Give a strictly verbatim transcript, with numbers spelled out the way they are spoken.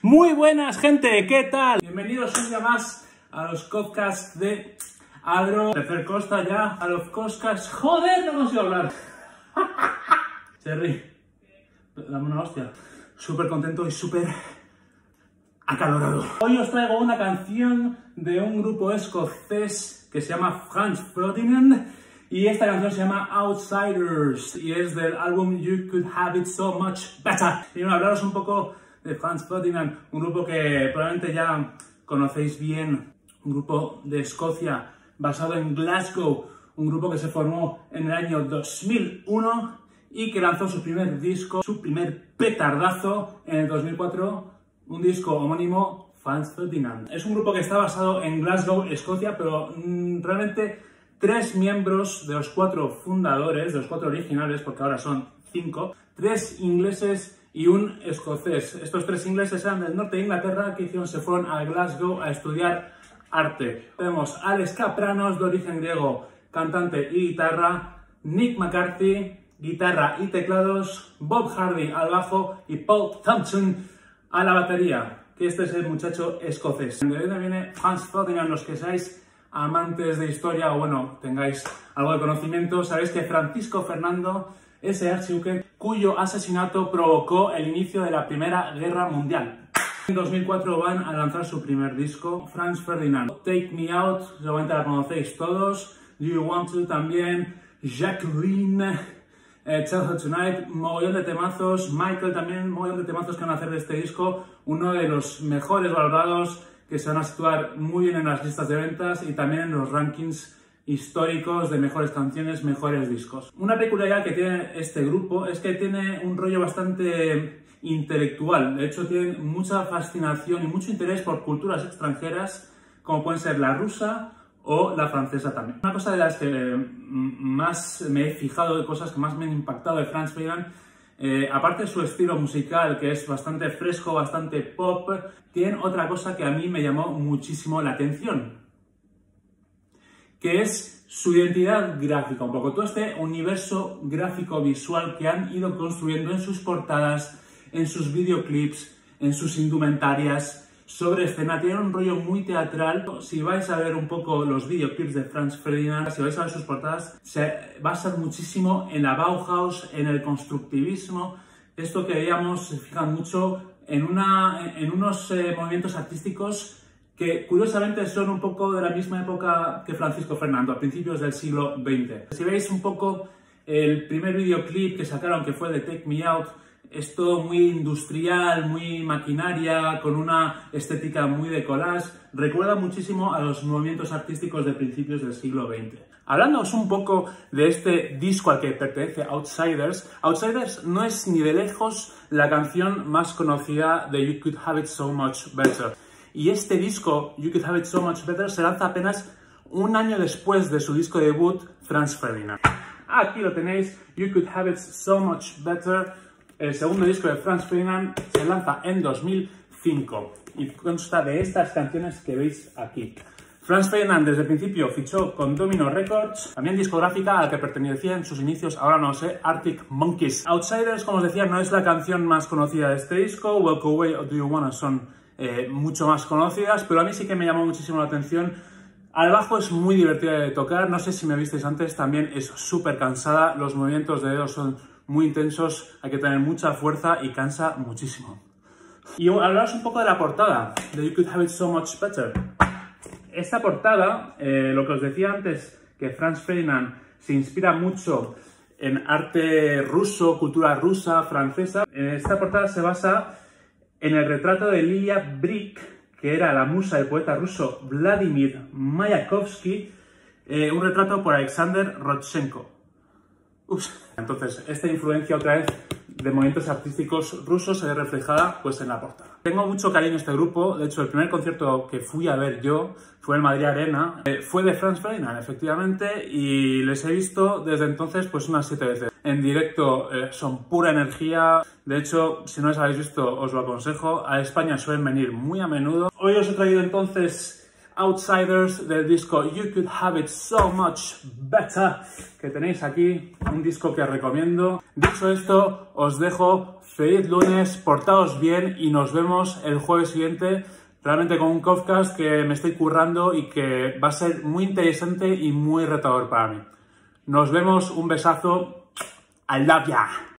Muy buenas, gente, ¿qué tal? Bienvenidos un día más a los podcasts de Adro. Tercer Costa ya, a los podcasts. Joder, no consigo hablar. Cherry, dame una hostia. Súper contento y súper acalorado. Hoy os traigo una canción de un grupo escocés que se llama Franz Ferdinand. Y esta canción se llama Outsiders y es del álbum You Could Have It So Much Better. Y bueno, hablaros un poco de Franz Ferdinand, un grupo que probablemente ya conocéis bien, un grupo de Escocia basado en Glasgow, un grupo que se formó en el año dos mil uno y que lanzó su primer disco, su primer petardazo en el dos mil cuatro, un disco homónimo, Franz Ferdinand. Es un grupo que está basado en Glasgow, Escocia, pero mmm, realmente tres miembros de los cuatro fundadores, de los cuatro originales, porque ahora son cinco, tres ingleses y un escocés. Estos tres ingleses eran del norte de Inglaterra, que hicieron, se fueron a Glasgow a estudiar arte. Tenemos a Alex Kapranos, de origen griego, cantante y guitarra, Nick McCarthy, guitarra y teclados, Bob Hardy al bajo y Paul Thompson a la batería, que este es el muchacho escocés. De donde viene Franz Ferdinand, los que seáis amantes de historia o bueno, tengáis algo de conocimiento, sabéis que Francisco Fernando es el archiduque cuyo asesinato provocó el inicio de la Primera Guerra Mundial. En dos mil cuatro van a lanzar su primer disco, Franz Ferdinand. Take Me Out, seguramente la conocéis todos. Do You Want To también. Jacqueline, eh, Tell Her Tonight, mogollón de temazos. Michael también, mogollón de temazos que van a hacer de este disco. Uno de los mejores valorados, que se van a situar muy bien en las listas de ventas y también en los rankings históricos de mejores canciones, mejores discos. Una peculiaridad que tiene este grupo es que tiene un rollo bastante intelectual. De hecho, tienen mucha fascinación y mucho interés por culturas extranjeras, como pueden ser la rusa o la francesa también. Una cosa de las que más me he fijado, de cosas que más me han impactado de Franz Ferdinand, Eh, aparte de su estilo musical, que es bastante fresco, bastante pop, tienen otra cosa que a mí me llamó muchísimo la atención, que es su identidad gráfica, un poco todo este universo gráfico visual que han ido construyendo en sus portadas, en sus videoclips, en sus indumentarias, sobre escena. Tienen un rollo muy teatral. Si vais a ver un poco los videoclips de Franz Ferdinand, si vais a ver sus portadas, se basan muchísimo en la Bauhaus, en el constructivismo. Esto que veíamos, se fijan mucho en, una, en unos eh, movimientos artísticos que curiosamente son un poco de la misma época que Francisco Fernando, a principios del siglo veinte. Si veis un poco el primer videoclip que sacaron, que fue de Take Me Out, es todo muy industrial, muy maquinaria, con una estética muy de collage. Recuerda muchísimo a los movimientos artísticos de principios del siglo veinte. Hablándoos un poco de este disco al que pertenece Outsiders, Outsiders no es ni de lejos la canción más conocida de You Could Have It So Much Better. Y este disco, You Could Have It So Much Better, se lanza apenas un año después de su disco debut, Franz Ferdinand. Aquí lo tenéis, You Could Have It So Much Better. El segundo disco de Franz Ferdinand se lanza en dos mil cinco y consta de estas canciones que veis aquí. Franz Ferdinand desde el principio fichó con Domino Records, también discográfica a la que pertenecía en sus inicios, ahora no sé, Arctic Monkeys. Outsiders, como os decía, no es la canción más conocida de este disco. Walk Away o Do You Wanna son eh, mucho más conocidas, pero a mí sí que me llamó muchísimo la atención. Al bajo es muy divertida de tocar, no sé si me visteis antes, también es súper cansada, los movimientos de dedos son muy intensos, hay que tener mucha fuerza y cansa muchísimo. Y hablaros un poco de la portada, de You Could Have It So Much Better. Esta portada, eh, lo que os decía antes, que Franz Ferdinand se inspira mucho en arte ruso, cultura rusa, francesa. Esta portada se basa en el retrato de Lilia Brick, que era la musa del poeta ruso Vladimir Mayakovsky, eh, un retrato por Alexander Rodchenko. Ups. Entonces, esta influencia otra vez de movimientos artísticos rusos se ve reflejada pues en la portada. Tengo mucho cariño a este grupo, de hecho el primer concierto que fui a ver yo fue en Madrid Arena, eh, fue de Franz Ferdinand efectivamente, y les he visto desde entonces pues unas siete veces. En directo eh, son pura energía, de hecho si no les habéis visto os lo aconsejo, a España suelen venir muy a menudo. Hoy os he traído entonces Outsiders del disco You Could Have It So Much Better, que tenéis aquí, un disco que recomiendo. Dicho esto, os dejo. Feliz lunes, portaos bien y nos vemos el jueves siguiente, realmente con un podcast que me estoy currando y que va a ser muy interesante y muy retador para mí. Nos vemos, un besazo, I love ya.